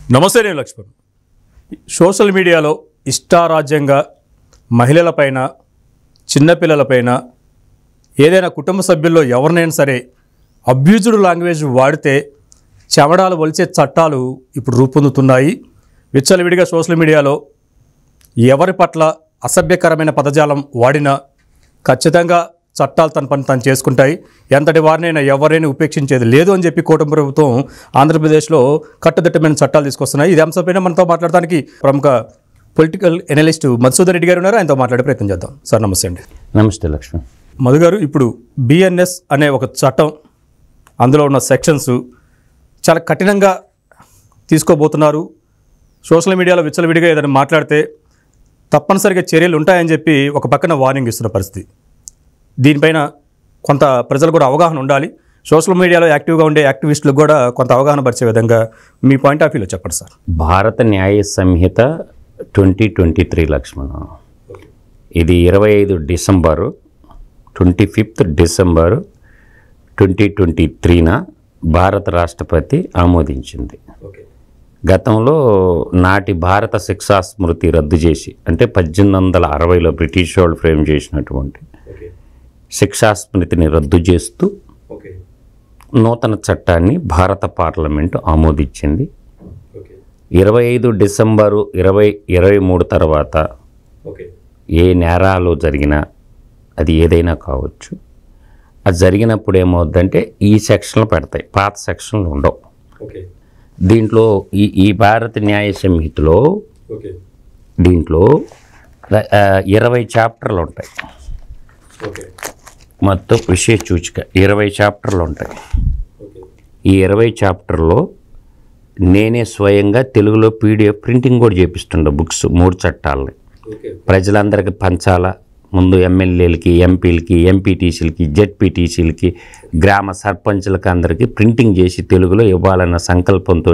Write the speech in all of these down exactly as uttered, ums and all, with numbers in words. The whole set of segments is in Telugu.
నమస్తే నేను లక్ష్మణ్. సోషల్ మీడియాలో ఇష్టారాజ్యంగా మహిళలపైన చిన్నపిల్లలపైన ఏదైనా కుటుంబ సభ్యుల్లో ఎవరినైనా సరే అబ్యూజ్డ్ లాంగ్వేజ్ వాడితే చెమడాలు వలిచే చట్టాలు ఇప్పుడు రూపొందుతున్నాయి. విచ్చలవిడిగా సోషల్ మీడియాలో ఎవరి పట్ల అసభ్యకరమైన పదజాలం వాడినా ఖచ్చితంగా చట్టాలు తన పని తను చేసుకుంటాయి. ఎంతటి వారినైనా ఎవరైనా ఉపేక్షించేది లేదు అని చెప్పి కూటమి ప్రభుత్వం ఆంధ్రప్రదేశ్లో కట్టుదిట్టమైన చట్టాలు తీసుకొస్తున్నాయి. ఇది అంశంపైన మనతో మాట్లాడడానికి ప్రముఖ పొలిటికల్ ఎనలిస్ట్ మధుసూదన్ రెడ్డి గారు ఉన్నారు. ఆయనతో మాట్లాడే ప్రయత్నం చేద్దాం. సార్ నమస్తే అండి. నమస్తే లక్ష్మణ్. మధు గారు, ఇప్పుడు బిఎన్ఎస్ అనే ఒక చట్టం, అందులో ఉన్న సెక్షన్స్ చాలా కఠినంగా తీసుకోబోతున్నారు. సోషల్ మీడియాలో విచ్చలవిడిగా ఏదైనా మాట్లాడితే తప్పనిసరిగా చర్యలు ఉంటాయని చెప్పి ఒక పక్కన వార్నింగ్ ఇస్తున్న పరిస్థితి. దీనిపైన కొంత ప్రజలు కూడా అవగాహన ఉండాలి. సోషల్ మీడియాలో యాక్టివ్గా ఉండే యాక్టివిస్టులకు కూడా కొంత అవగాహన పరిచే విధంగా మీ పాయింట్ ఆఫ్ వ్యూలో చెప్పండి sir. Bharat Nyaya Sanhita twenty twenty three Lakshman, ఇది ఇరవై ఐదు డిసెంబరు twenty fifth December twenty twenty త్రీన భారత రాష్ట్రపతి ఆమోదించింది. గతంలో నాటి భారత శిక్షా స్మృతి రద్దు చేసి, అంటే పద్దెనిమిది వందల అరవైలో బ్రిటిష్ వాళ్ళు ఫ్రేమ్ చేసినటువంటి శిక్షా స్మృతిని రద్దు చేస్తూ నూతన చట్టాన్ని భారత పార్లమెంటు ఆమోదించింది. ఇరవై ఐదు డిసెంబరు ఇరవై ఇరవై మూడు తర్వాత ఏ నేరాలు జరిగినా, అది ఏదైనా కావచ్చు, అది జరిగినప్పుడు ఏమవుద్దంటే ఈ సెక్షన్లు పెడతాయి, పాత సెక్షన్లు ఉండవు. దీంట్లో ఈ ఈ భారత న్యాయ సంహితలో దీంట్లో ఇరవై చాప్టర్లు ఉంటాయి. మొత్తం విశేష సూచిక ఇరవై చాప్టర్లు ఉంటాయి. ఈ ఇరవై చాప్టర్లో నేనే స్వయంగా తెలుగులో పీడిఎఫ్ ప్రింటింగ్ కూడా చేపిస్తుండే బుక్స్, మూడు చట్టాలని ప్రజలందరికీ పంచాలా. ముందు ఎమ్మెల్యేలకి, ఎంపీలకి, ఎంపీటీసీలకి, జెడ్పీటీసీలకి, గ్రామ సర్పంచులకి అందరికీ ప్రింటింగ్ చేసి తెలుగులో ఇవ్వాలన్న సంకల్పంతో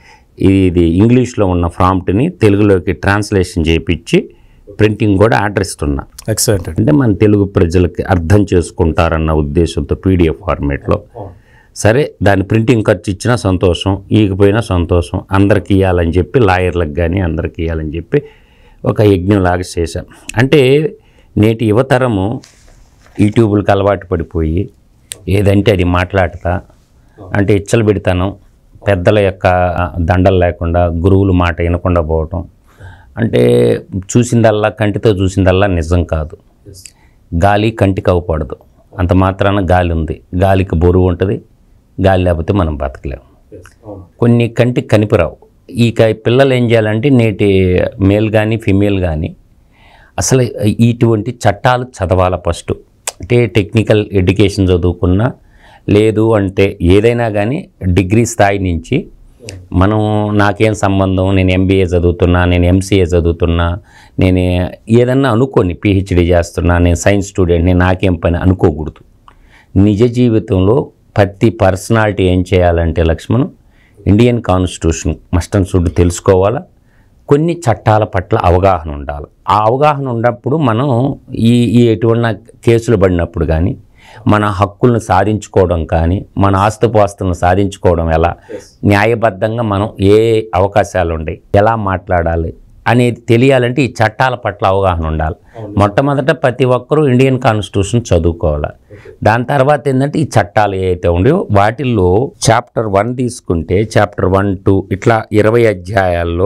ఇది ఇంగ్లీష్లో ఉన్న ప్రాంప్ట్ని తెలుగులోకి ట్రాన్స్లేషన్ చేయించి ప్రింటింగ్ కూడా ఆర్డర్ ఇస్తున్నా. ఎక్సలెంట్. అంటే మన తెలుగు ప్రజలకి అర్థం చేసుకుంటారన్న ఉద్దేశంతో పీడిఎఫ్ ఫార్మేట్లో. సరే, దాని ప్రింటింగ్ ఖర్చు ఇచ్చినా సంతోషం, ఈగిపోయినా సంతోషం, అందరికి ఇవ్వాలని చెప్పి లాయర్లకు కానీ అందరికి ఇవ్వాలని చెప్పి ఒక యజ్ఞంలాగా చేశాం. అంటే నేటి యువతరము యూట్యూబ్లకు అలవాటు పడిపోయి ఏదంటే అది మాట్లాడతా, అంటే ఇచ్చలు పెడతాను, పెద్దల యొక్క దండలు లేకుండా గురువులు మాట వినకుండా పోవటం, అంటే చూసిందల్లా కంటితో చూసిందల్లా నిజం కాదు. గాలి కంటికి అవ్వకూడదు. అంత మాత్రాన గాలి ఉంది, గాలికి బరువు ఉంటుంది, గాలి లేకపోతే మనం బతకలేము. కొన్ని కంటికి కనిపిరావు. ఈ పిల్లలు ఏం చేయాలంటే నేటి మేల్ కానీ ఫిమేల్ కానీ అసలు ఇటువంటి చట్టాలు చదవాల ఫస్ట్. అంటే టెక్నికల్ ఎడ్యుకేషన్ చదువుకున్నా, లేదు అంటే ఏదైనా కానీ డిగ్రీ స్థాయి నుంచి మనం నాకేం సంబంధం, నేను ఎంబీఏ చదువుతున్నా, నేను ఎంసీఏ చదువుతున్నా, నేను ఏదన్నా అనుకోని పిహెచ్డీ చేస్తున్నా, నేను సైన్స్ స్టూడెంట్, నేను నాకేం పని అనుకోకూడదు. నిజ జీవితంలో ప్రతి పర్సనాలిటీ ఏం చేయాలంటే Lakshman, Indian constitution must and should తెలుసుకోవాలా, కొన్ని చట్టాల పట్ల అవగాహన ఉండాలి. ఆ అవగాహన ఉన్నప్పుడు మనం ఈ ఈ ఎటువంటి కేసులు పడినప్పుడు కానీ మన హక్కులను సాధించుకోవడం కానీ, మన ఆస్తుపాస్తులను సాధించుకోవడం ఎలా, న్యాయబద్ధంగా మనం ఏ అవకాశాలు ఉన్నాయి, ఎలా మాట్లాడాలి అనేది తెలియాలంటే ఈ చట్టాల పట్ల అవగాహన ఉండాలి. మొట్టమొదట ప్రతి ఒక్కరూ ఇండియన్ కాన్స్టిట్యూషన్ చదువుకోవాలి. దాని తర్వాత ఏంటంటే ఈ చట్టాలు ఏవైతే ఉండేవో వాటిల్లో చాప్టర్ వన్ తీసుకుంటే చాప్టర్ వన్ టూ ఇట్లా ఇరవై అధ్యాయాల్లో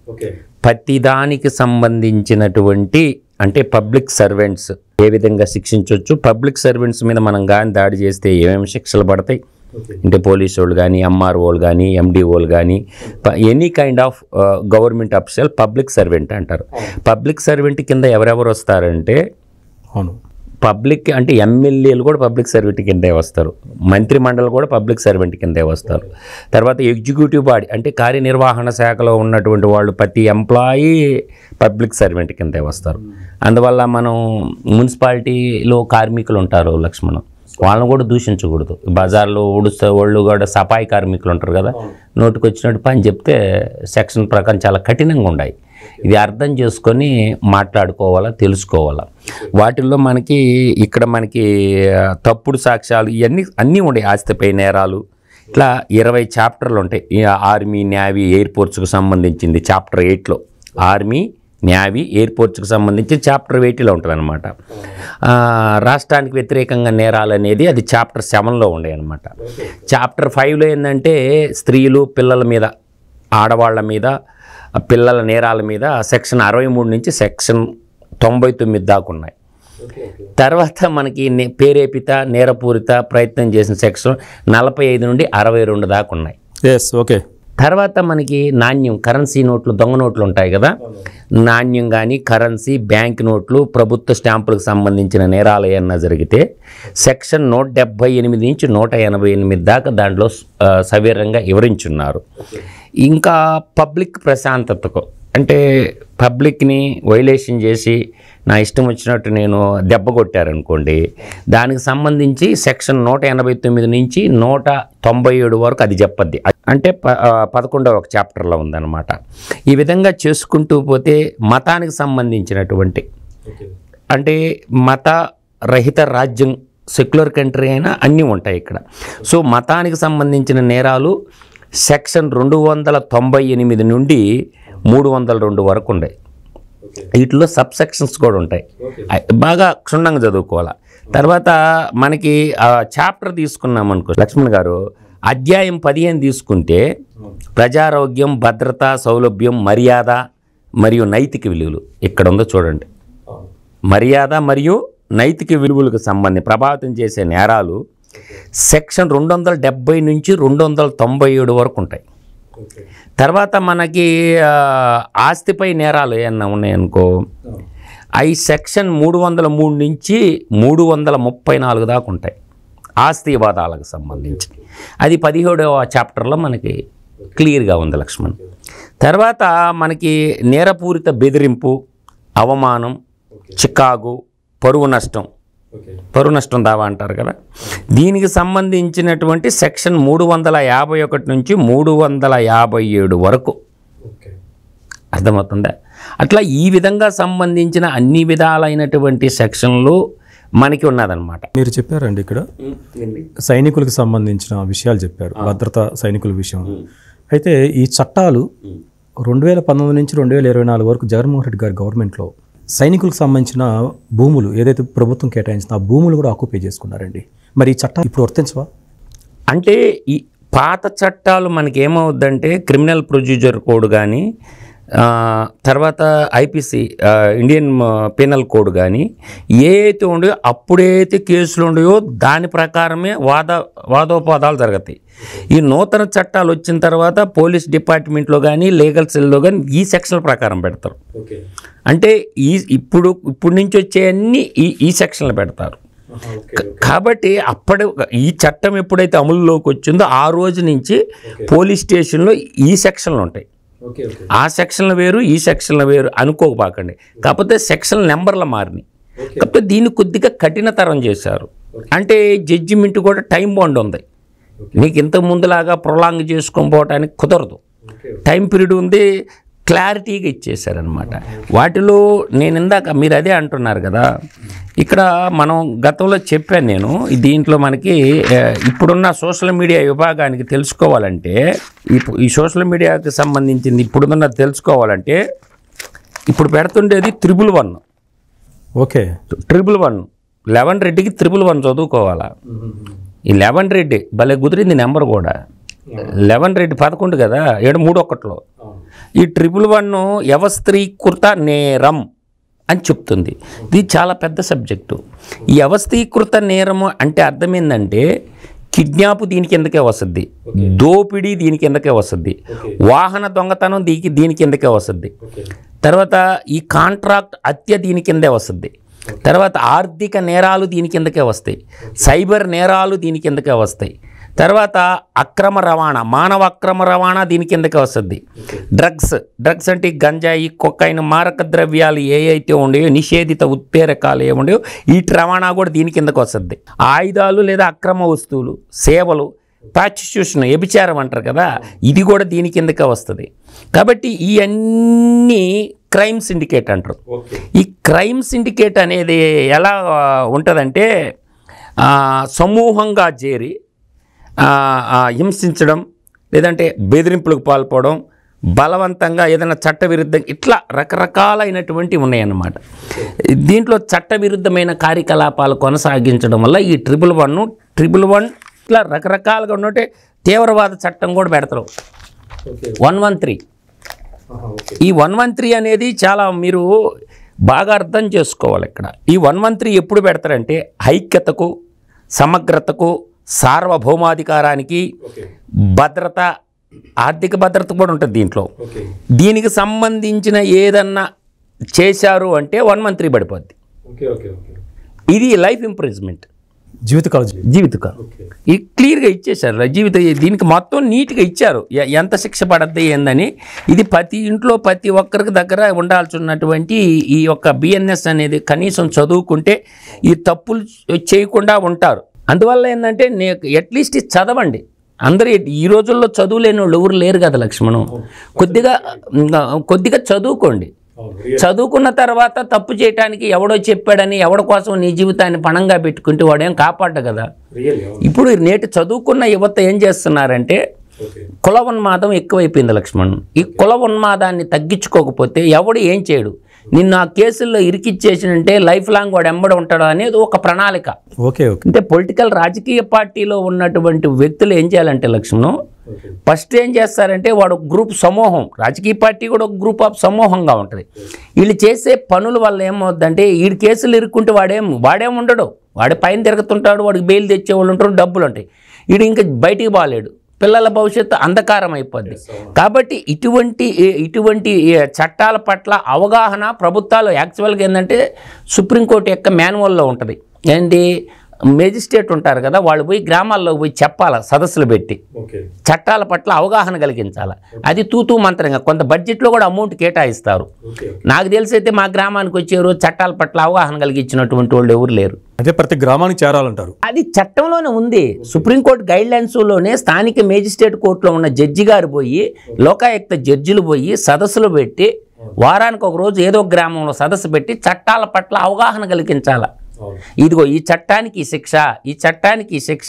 ప్రతిదానికి సంబంధించినటువంటి, అంటే పబ్లిక్ సర్వెంట్స్ ఏ విధంగా శిక్షించవచ్చు, పబ్లిక్ సర్వెంట్స్ మీద మనం కానీ దాడి చేస్తే ఏమేమి శిక్షలు పడతాయి, అంటే పోలీసు వాళ్ళు కానీ, ఎంఆర్ఓలు కానీ, ఎండిఓలు కానీ, any kind of government official public servant అంటారు. పబ్లిక్ సర్వెంట్ కింద ఎవరెవరు వస్తారంటే, అవును, పబ్లిక్ అంటే ఎమ్మెల్యేలు కూడా పబ్లిక్ సర్వెంట్ కిందే వస్తారు, మంత్రి మండలి కూడా పబ్లిక్ సర్వెంట్ కిందే వస్తారు. తర్వాత ఎగ్జిక్యూటివ్ బాడీ అంటే కార్యనిర్వహణ శాఖలో ఉన్నటువంటి వాళ్ళు ప్రతి ఎంప్లాయీ పబ్లిక్ సర్వెంట్ కిందే వస్తారు. అందువల్ల మనం మున్సిపాలిటీలో కార్మికులు ఉంటారు లక్ష్మణ్, వాళ్ళని కూడా దూషించకూడదు. బజార్లో ఊడుస్తే వాళ్ళు కూడా సఫాయి కార్మికులు ఉంటారు కదా, నోటికి వచ్చినట్టు పని చెప్తే సెక్షన్ ప్రకారం చాలా కఠినంగా ఉన్నాయి. ఇది అర్థం చేసుకొని మాట్లాడుకోవాలా, తెలుసుకోవాలా. వాటిల్లో మనకి ఇక్కడ మనకి తప్పుడు సాక్ష్యాలు ఇవన్నీ అన్నీ ఉండే, ఆస్తిపై నేరాలు ఇట్లా ఇరవై చాప్టర్లు ఉంటాయి. ఈ ఆర్మీ, నేవీ, ఎయిర్ఫోర్స్కి సంబంధించింది చాప్టర్ ఎయిట్లో, ఆర్మీ, నేవీ, ఎయిర్ఫోర్స్కి సంబంధించి చాప్టర్ ఎయిట్లో ఉంటుంది అనమాట. రాష్ట్రానికి వ్యతిరేకంగా నేరాలు అనేది అది చాప్టర్ సెవెన్లో ఉండే అనమాట. చాప్టర్ ఫైవ్లో ఏంటంటే స్త్రీలు, పిల్లల మీద, ఆడవాళ్ళ మీద, పిల్లల నేరాల మీద సెక్షన్ అరవై మూడు నుంచి సెక్షన్ తొంభై తొమ్మిది దాకా ఉన్నాయి. తర్వాత మనకి ప్రేరేపిత, నేరపూరిత ప్రయత్నం చేసిన సెక్షన్ నలభై ఐదు నుండి అరవై రెండు దాకా ఉన్నాయి. Yes, okay. తర్వాత మనకి నాణ్యం, కరెన్సీ నోట్లు, దొంగ నోట్లు ఉంటాయి కదా, నాణ్యం కానీ కరెన్సీ, బ్యాంక్ నోట్లు, ప్రభుత్వ స్టాంపులకు సంబంధించిన నేరాలు ఏమన్నా జరిగితే సెక్షన్ నూట డెబ్బై ఎనిమిది నుంచి నూట ఎనభై ఎనిమిది దాకా దాంట్లో సవివరంగా వివరించున్నారు. ఇంకా పబ్లిక్ ప్రశాంతతకు, అంటే పబ్లిక్ని వైలేషన్ చేసి నా ఇష్టం వచ్చినట్టు నేను దెబ్బ కొట్టారనుకోండి, దానికి సంబంధించి సెక్షన్ నూట ఎనభై తొమ్మిది నుంచి నూట తొంభై ఏడు వరకు అది చెప్పద్ది. అంటే ప పదకొండవ ఒక చాప్టర్లో ఉందన్నమాట. ఈ విధంగా చేసుకుంటూ పోతే మతానికి సంబంధించినటువంటి, అంటే మత రహిత రాజ్యం, సెక్యులర్ కంట్రీ అయినా అన్నీ ఉంటాయి ఇక్కడ. సో మతానికి సంబంధించిన నేరాలు సెక్షన్ రెండు వందల తొంభై ఎనిమిది నుండి మూడు వందల రెండు వరకు ఉన్నాయి. వీటిలో సబ్ సెక్షన్స్ కూడా ఉంటాయి. బాగా క్షుణ్ణంగా చదువుకోవాలి. తర్వాత మనకి చాప్టర్ తీసుకున్నాం అనుకో లక్ష్మణ్ గారు, అధ్యాయం పదిహేను తీసుకుంటే ప్రజారోగ్యం, భద్రత, సౌలభ్యం, మర్యాద మరియు నైతిక విలువలు ఇక్కడ ఉందో చూడండి. మర్యాద మరియు నైతిక విలువలకు సంబంధించి ప్రభావితం చేసే నేరాలు సెక్షన్ రెండు వందల డెబ్బై నుంచి రెండు వందల తొంభై ఏడు వరకు ఉంటాయి. తర్వాత మనకి ఆస్తిపై నేరాలు ఏమన్నా ఉన్నాయనుకో, అవి సెక్షన్ మూడు వందల మూడు నుంచి మూడు వందల ముప్పై నాలుగు దాకా ఉంటాయి, ఆస్తి వివాదాలకు సంబంధించి. అది పదిహేడవ చాప్టర్లో మనకి క్లియర్గా ఉంది లక్ష్మణ్. తర్వాత మనకి నేరపూరిత బెదిరింపు, అవమానం, చికాగు, పరువు నష్టం, పరువు నష్టం దావా అంటారు కదా, దీనికి సంబంధించినటువంటి సెక్షన్ మూడు వందల యాభై ఒకటి నుంచి మూడు వందల యాభై ఏడు వరకు. అర్థమవుతుందా? అట్లా ఈ విధంగా సంబంధించిన అన్ని విధాలైనటువంటి సెక్షన్లు మనకి ఉన్నదన్నమాట. మీరు చెప్పారండి ఇక్కడ సైనికులకు సంబంధించిన విషయాలు చెప్పారు, భద్రతా సైనికుల విషయం. అయితే ఈ చట్టాలు రెండు వేల పంతొమ్మిది నుంచి రెండు వేల ఇరవై నాలుగు వరకు జగన్మోహన్ రెడ్డి గారి గవర్నమెంట్లో సైనికులకు సంబంధించిన భూములు ఏదైతే ప్రభుత్వం కేటాయించిందో ఆ భూములు కూడా ఆక్యుపై చేసుకున్నారండి. మరి ఈ చట్టాలు ఇప్పుడు వర్తించవా? అంటే ఈ పాత చట్టాలు మనకి ఏమవుద్దంటే క్రిమినల్ ప్రొసీజర్ కోడ్ కానీ, తర్వాత ఐపీసీ ఇండియన్ పీనల్ కోడ్ కానీ ఏ అయితే ఉండయో అప్పుడైతే కేసులు ఉండయో దాని ప్రకారమే వాద వాదోపాదాలు జరుగుతాయి. ఈ నూతన చట్టాలు వచ్చిన తర్వాత పోలీస్ డిపార్ట్మెంట్లో కానీ లీగల్ సెల్లో కానీ ఈ సెక్షన్ల ప్రకారం పెడతారు. అంటే ఈ ఇప్పుడు ఇప్పుడు నుంచి వచ్చేవన్నీ ఈ ఈ సెక్షన్లు పెడతారు. కాబట్టి అప్పటి ఈ చట్టం ఎప్పుడైతే అమలులోకి వచ్చిందో ఆ రోజు నుంచి పోలీస్ స్టేషన్లో ఈ సెక్షన్లు ఉంటాయి. ఆ సెక్షన్లు వేరు, ఈ సెక్షన్లు వేరు అనుకోబాకండి. కాకపోతే సెక్షన్ నెంబర్లు మారినాయి. కాకపోతే దీన్ని కొద్దిగా కఠినతరం చేశారు. అంటే జడ్జిమెంట్ కూడా టైం బాండ్ ఉంది. మీకు ఇంత ముందులాగా ప్రొలాంగ్ చేసుకొని పోవడానికి కుదరదు. టైం పీరియడ్ ఉంది, క్లారిటీగా ఇచ్చేసారనమాట. వాటిలో నేను ఇందాక మీరు అదే అంటున్నారు కదా, ఇక్కడ మనం గతంలో చెప్పాను నేను, దీంట్లో మనకి ఇప్పుడున్న సోషల్ మీడియా విభాగానికి తెలుసుకోవాలంటే, ఈ సోషల్ మీడియాకి సంబంధించింది ఇప్పుడున్న తెలుసుకోవాలంటే ఇప్పుడు పెడుతుండేది triple one. Okay, triple one eleven రెడ్డికి త్రిబుల్ వన్ చదువుకోవాలా. ఈ లెవెన్ రెడ్డి భలే కుదిరింది నెంబర్ కూడా. లెవెన్ రెడ్డి పదకొండు కదా, ఏడు మూడు ఒకటిలో. ఈ ట్రిపుల్ వన్ వ్యవస్థీకృత నేరం అని చెప్తుంది. ఇది చాలా పెద్ద సబ్జెక్టు. ఈ వ్యవస్థీకృత నేరము అంటే అర్థం ఏంటంటే కిడ్నాప్ దీని కిందకే వస్తుంది, దోపిడీ దీని కిందకే వస్తుంది, వాహన దొంగతనం దీనికి దీని కిందకే వస్తుంది, తర్వాత ఈ కాంట్రాక్ట్ హత్య దీని కిందే వస్తుంది, తర్వాత ఆర్థిక నేరాలు దీని కిందకే వస్తాయి, సైబర్ నేరాలు దీని కిందకే వస్తాయి, తర్వాత అక్రమ రవాణా, మానవ అక్రమ రవాణా దీని కిందకే వస్తుంది, డ్రగ్స్ డ్రగ్స్ అంటే గంజాయి, కొకైన్, మారక ద్రవ్యాలు ఏ అయితే ఉండేవో, నిషేధిత ఉత్ప్రేరకాలు ఏ ఉండేవో వీటి రవాణా కూడా దీని కిందకు వస్తుంది, ఆయుధాలు లేదా అక్రమ వస్తువులు, సేవలు, ప్రాస్టిట్యూషన్ వ్యభిచారం అంటారు కదా, ఇది కూడా దీని కిందకే వస్తుంది. కాబట్టి ఈ అన్నీ క్రైమ్ సిండికేట్ అంటారు. ఈ క్రైమ్ సిండికేట్ అనేది ఎలా ఉంటుందంటే సమూహంగా చేరి హింసించడం, లేదంటే బెదిరింపులకు పాల్పడడం, బలవంతంగా ఏదైనా చట్టవిరుద్ధం, ఇట్లా రకరకాలైనటువంటివి ఉన్నాయన్నమాట. దీంట్లో చట్టవిరుద్ధమైన కార్యకలాపాలు కొనసాగించడం వల్ల ఈ ట్రిపుల్ వన్ ట్రిపుల్ వన్ ఇట్లా రకరకాలుగా ఉన్నట్టే తీవ్రవాద చట్టం కూడా పెడతారు. వన్ వన్ త్రీ ఈ వన్ వన్ త్రీ అనేది చాలా మీరు బాగా అర్థం చేసుకోవాలి. ఇక్కడ ఈ వన్ వన్ త్రీ ఎప్పుడు పెడతారంటే ఐక్యతకు, సమగ్రతకు, సార్వభౌమాధికారానికి, భద్రత, ఆర్థిక భద్రత కూడా ఉంటుంది దీంట్లో. దీనికి సంబంధించిన ఏదన్నా చేశారు అంటే వన్ వన్ త్రీ పడిపోద్ది. ఇది లైఫ్ ఇంప్రిజ్మెంట్, జీవితకాల జీవితకాలం ఇది క్లియర్గా ఇచ్చేశారు. జీవిత దీనికి మొత్తం నీట్గా ఇచ్చారు ఎంత శిక్ష పడద్ది ఏందని. ఇది ప్రతి ఇంట్లో ప్రతి ఒక్కరికి దగ్గర ఉండాల్సి ఉన్నటువంటి ఈ యొక్క బిఎన్ఎస్ అనేది కనీసం చదువుకుంటే ఈ తప్పులు చేయకుండా ఉంటారు. అందువల్ల ఏంటంటే నేను అట్లీస్ట్ చదవండి. అందరూ ఈ రోజుల్లో చదువులేని వాళ్ళు ఎవరు లేరు కదా లక్ష్మణం. కొద్దిగా కొద్దిగా చదువుకోండి. చదువుకున్న తర్వాత తప్పు చేయడానికి ఎవడో చెప్పాడని ఎవడి కోసం నీ జీవితాన్ని పణంగా పెట్టుకుంటే వాడేం కాపాడ్డ కదా. ఇప్పుడు నేటి చదువుకున్న యువత ఏం చేస్తున్నారంటే కుల ఉన్మాదం ఎక్కువైపోయింది లక్ష్మణ్. ఈ కుల ఉన్మాదాన్ని తగ్గించుకోకపోతే ఎవడు ఏం చేయడు. నిన్ను ఆ కేసుల్లో ఇరికిచ్చేసినంటే లైఫ్ లాంగ్ వాడు ఎంబడి ఉంటాడు అనేది ఒక ప్రణాళిక. ఓకే ఓకే అంటే పొలిటికల్ రాజకీయ పార్టీలో ఉన్నటువంటి వ్యక్తులు ఏం చేయాలంటే లక్ష్మణం ఫస్ట్ ఏం చేస్తారంటే వాడు గ్రూప్ సమూహం, రాజకీయ పార్టీ కూడా ఒక గ్రూప్ ఆఫ్ సమూహంగా ఉంటుంది. వీళ్ళు చేసే పనుల వల్ల ఏమవుద్దంటే వీడి కేసులు ఇరుక్కుంటే వాడేం వాడేం ఉండడు, వాడి పైన తిరుగుతుంటాడు, వాడికి బెయిల్ తెచ్చేవాళ్ళు ఉంటారు, డబ్బులు ఉంటాయి. వీడు ఇంకా బయటికి బాలేడు, పిల్లల భవిష్యత్తు అంధకారం అయిపోద్ది. కాబట్టి ఇటువంటి ఇటువంటి చట్టాల పట్ల అవగాహన ప్రభుత్వాలు యాక్చువల్గా ఏంటంటే సుప్రీంకోర్టు యొక్క మాన్యువల్లో ఉంటుంది. ఏంటి మేజిస్ట్రేట్ ఉంటారు కదా, వాళ్ళు పోయి గ్రామాల్లో పోయి చెప్పాలి, సదస్సులు పెట్టి చట్టాల పట్ల అవగాహన కలిగించాలి. అది తూతూ మంత్రంగా కొంత బడ్జెట్లో కూడా అమౌంట్ కేటాయిస్తారు. నాకు తెలిసి అయితే మా గ్రామానికి వచ్చారు చట్టాల పట్ల అవగాహన కలిగించినటువంటి వాళ్ళు ఎవరు లేరు. అంటే ప్రతి గ్రామానికి చేరాలంటారు. అది చట్టంలోనే ఉంది. సుప్రీంకోర్టు గైడ్ లైన్స్లోనే స్థానిక మేజిస్ట్రేట్ కోర్టులో ఉన్న జడ్జి గారు పోయి, లోకాయుక్త జడ్జిలు పోయి సదస్సులు పెట్టి వారానికి ఒక రోజు ఏదో గ్రామంలో సదస్సు పెట్టి చట్టాల పట్ల అవగాహన కలిగించాలి. ఇదిగో ఈ చట్టానికి ఈ శిక్ష, ఈ చట్టానికి ఈ శిక్ష,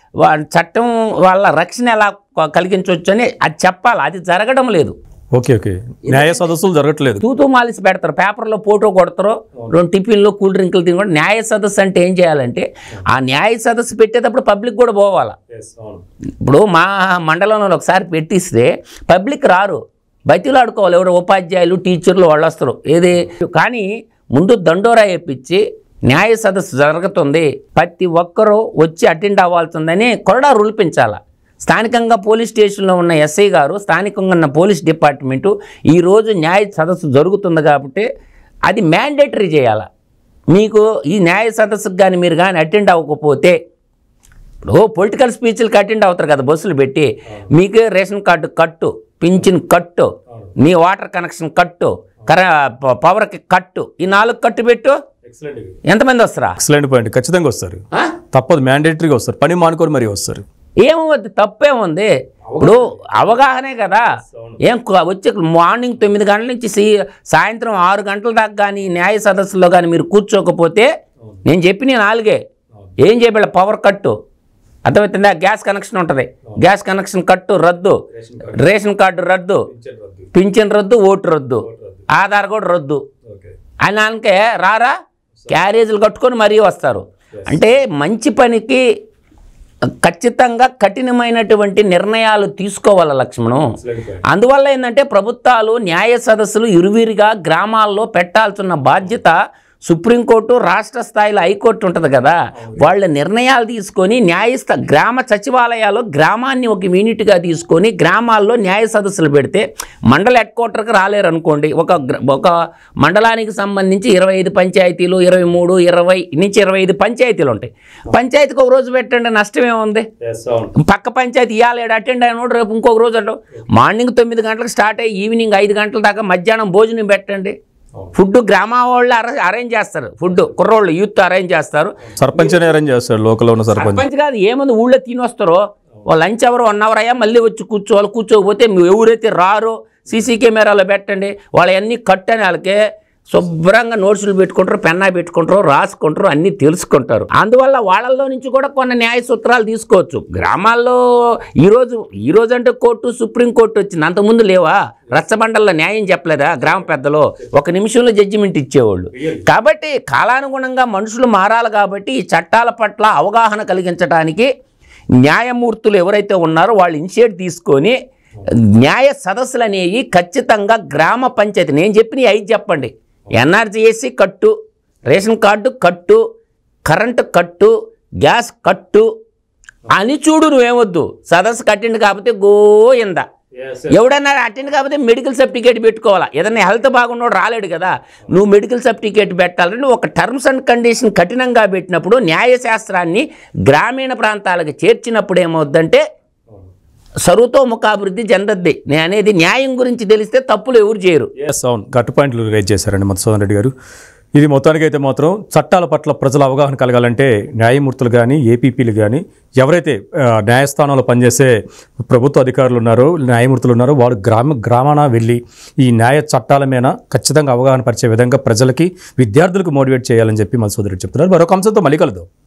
చట్టం వాళ్ళ రక్షణ ఎలా కలిగించవచ్చు అని అది చెప్పాలి. అది జరగడం లేదు. ఓకే ఓకే న్యాయ సదస్సులు జరగట్లేదు. తూతూ మాలిసి పెడతారు, పేపర్లో ఫోటో కొడతారు, రెండు టిఫిన్లు కూల్ డ్రింకులు తినకుండా. న్యాయ సదస్సు అంటే ఏం చేయాలంటే ఆ న్యాయ సదస్సు పెట్టేటప్పుడు పబ్లిక్ కూడా పోవాలా. ఇప్పుడు మా మండలంలో ఒకసారి పెట్టిస్తే పబ్లిక్ రారు, బతిలు ఆడుకోవాలి. ఎవరు ఉపాధ్యాయులు టీచర్లు వాళ్ళు వస్తారు. ఏది కానీ ముందు దండోరా వేయించి న్యాయ సదస్సు జరుగుతుంది, ప్రతి ఒక్కరూ వచ్చి అటెండ్ అవ్వాల్సిందని కొరడా రూల్ పెంచాలా. స్థానికంగా పోలీస్ స్టేషన్లో ఉన్న ఎస్ఐ గారు, స్థానికంగా ఉన్న పోలీస్ డిపార్ట్మెంటు ఈరోజు న్యాయ సదస్సు జరుగుతుంది కాబట్టి అది మ్యాండేటరీ చేయాలి. మీకు ఈ న్యాయ సదస్సుకు కానీ మీరు కానీ అటెండ్ అవ్వకపోతే, ఇప్పుడు పొలిటికల్ స్పీచ్లకి అటెండ్ అవుతారు కదా బస్సులు పెట్టి, మీకు రేషన్ కార్డు కట్టు, పింఛన్ కట్టు, మీ వాటర్ కనెక్షన్ కట్టు, కర పవర్కి కట్టు, ఈ నాలుగు కట్టు పెట్టు, ఎంతమంది వస్తారా? Excellent point. ఖచ్చితంగా వస్తారు, తప్పదు, మ్యాండేటరీగా వస్తారు, పని మానుకొని మరీ వస్తారు. ఏమవుద్ది, తప్పేముంది. ఇప్పుడు అవగాహనే కదా. ఏం వచ్చి మార్నింగ్ తొమ్మిది గంటల నుంచి సాయంత్రం ఆరు గంటల దాకా కానీ న్యాయ సదస్సులో కానీ మీరు కూర్చోకపోతే నేను చెప్పిన నాలుగే ఏం చేయబడ పవర్ కట్టు అర్థమవుతుందా, గ్యాస్ కనెక్షన్ ఉంటుంది, గ్యాస్ కనెక్షన్ కట్టు రద్దు, రేషన్ కార్డు రద్దు, పింఛన్ రద్దు, ఓటు రద్దు, ఆధార్ కూడా రద్దు అని అనకే రారా, క్యారేజీలు కట్టుకొని మరీ వస్తారు. అంటే మంచి పనికి ఖచ్చితంగా కఠినమైనటువంటి నిర్ణయాలు తీసుకోవాలి లక్ష్మణం. అందువల్ల ఏంటంటే ప్రభుత్వాలు న్యాయ సదస్సులు ఇరువిరిగా గ్రామాల్లో పెట్టాల్సిన బాధ్యత సుప్రీంకోర్టు, రాష్ట్ర స్థాయిలో హైకోర్టు ఉంటుంది కదా, వాళ్ళ నిర్ణయాలు తీసుకొని న్యాయస్థ గ్రామ సచివాలయాలు గ్రామాన్ని ఒక యూనిట్గా తీసుకొని గ్రామాల్లో న్యాయ సదస్సులు పెడితే మండల హెడ్ క్వార్టర్కి రాలేరు అనుకోండి. ఒక ఒక మండలానికి సంబంధించి ఇరవై ఐదు పంచాయతీలు, ఇరవై మూడు ఇరవై నుంచి ఇరవై ఐదు పంచాయతీలు ఉంటాయి. పంచాయతీకి ఒక రోజు పెట్టండి, నష్టం ఏముంది. పక్క పంచాయతీ ఇవాళ ఏడు అటెండ్ అయిన రేపు ఇంకొక రోజు అంటావు. మార్నింగ్ తొమ్మిది గంటలకు స్టార్ట్ అయ్యి ఈవినింగ్ ఐదు గంటల దాకా మధ్యాహ్నం భోజనం పెట్టండి. ఫుడ్ గ్రామ వాళ్ళు అరేంజ్ చేస్తారు, ఫుడ్ కుర్రోళ్ళు యూత్ అరేంజ్ చేస్తారు, సర్పంచ్ అరేంజ్ చేస్తారు, లోకల్ ఉన్న సర్పంచ్ సర్పంచ్ కాదు. ఏముంది ఊళ్ళో తినొస్తారో వాళ్ళు లంచ్ అవర్ వన్ అవర్ అయ్యా మళ్ళీ వచ్చి కూర్చోవాలి. కూర్చోకపోతే ఎవరైతే రారో సీసీ కెమెరాలో పెట్టండి, వాళ్ళవన్నీ కట్టని వాళ్ళకి శుభ్రంగా నోట్సులు పెట్టుకుంటారు, పెన్నా పెట్టుకుంటారు, రాసుకుంటారు, అన్నీ తెలుసుకుంటారు. అందువల్ల వాళ్ళల్లో నుంచి కూడా కొన్ని న్యాయ సూత్రాలు తీసుకోవచ్చు. గ్రామాల్లో ఈరోజు ఈరోజు అంటే కోర్టు, సుప్రీంకోర్టు వచ్చింది, అంతకుముందు లేవా? రచ్చబండల్లో న్యాయం చెప్పలేదా గ్రామ పెద్దలు? ఒక నిమిషంలో జడ్జిమెంట్ ఇచ్చేవాళ్ళు. కాబట్టి కాలానుగుణంగా మనుషులు మారాలి. కాబట్టి ఈ చట్టాల పట్ల అవగాహన కలిగించడానికి న్యాయమూర్తులు ఎవరైతే ఉన్నారో వాళ్ళు ఇనిషియేట్ తీసుకొని న్యాయ సదస్సులు అనేవి ఖచ్చితంగా గ్రామ పంచాయతీ, నేను చెప్పిన ఐదు చెప్పండి, ఎన్ఆర్జీఎస్సీ కట్టు, రేషన్ కార్డు కట్టు, కరెంటు కట్టు, గ్యాస్ కట్టు అని చూడు. నువ్వేమొద్దు, సదస్సు కట్టింది కాకపోతే గోయిందా. ఎవడన్నా అటెండ్ కాకపోతే మెడికల్ సర్టిఫికేట్ పెట్టుకోవాలా. ఏదన్నా హెల్త్ బాగున్నాడు రాలేడు కదా, నువ్వు మెడికల్ సర్టిఫికేట్ పెట్టాలని ఒక టర్మ్స్ అండ్ కండిషన్ కఠినంగా పెట్టినప్పుడు న్యాయశాస్త్రాన్ని గ్రామీణ ప్రాంతాలకు చేర్చినప్పుడు ఏమవుద్దంటే సర్వతోముఖాభివృద్ధి చెందద్ది. నేను అనేది న్యాయం గురించి తెలిస్తే తప్పులు ఎవరు చేయరు. ఎస్, అవును, గట్టు పాయింట్లు రేజ్ చేశారండి మధుసూదన్ రెడ్డి గారు. ఇది మొత్తానికైతే మాత్రం చట్టాల పట్ల ప్రజల అవగాహన కలగాలంటే న్యాయమూర్తులు కానీ, ఏపీపీలు కానీ, ఎవరైతే న్యాయస్థానంలో పనిచేసే ప్రభుత్వ అధికారులు ఉన్నారో, న్యాయమూర్తులు ఉన్నారో, వారు గ్రామ గ్రామాన వెళ్ళి ఈ న్యాయ చట్టాల మీద ఖచ్చితంగా అవగాహన పరిచే విధంగా ప్రజలకి, విద్యార్థులకు మోటివేట్ చేయాలని చెప్పి మధుసూదన్ రెడ్డి చెప్తున్నారు. మరొక అంశంతో మళ్ళీ కలుద్దాం.